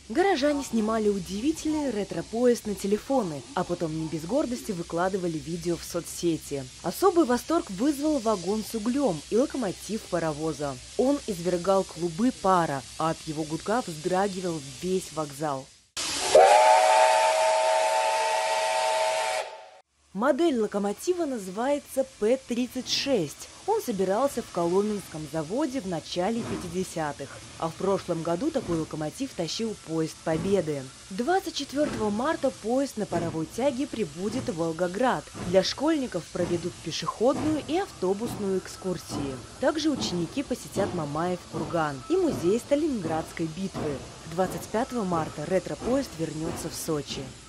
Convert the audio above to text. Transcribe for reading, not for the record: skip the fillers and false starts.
Горожане снимали удивительный ретро-поезд на телефоны, а потом не без гордости выкладывали видео в соцсети. Особый восторг вызвал вагон с углем и локомотив паровоза. Он извергал клубы пара, а от его гудка вздрагивал весь вокзал. Модель локомотива называется П-36. Он собирался в Коломенском заводе в начале 50-х. А в прошлом году такой локомотив тащил поезд Победы. 24 марта поезд на паровой тяге прибудет в Волгоград. Для школьников проведут пешеходную и автобусную экскурсии. Также ученики посетят Мамаев курган и музей Сталинградской битвы. 25 марта ретро-поезд вернется в Сочи.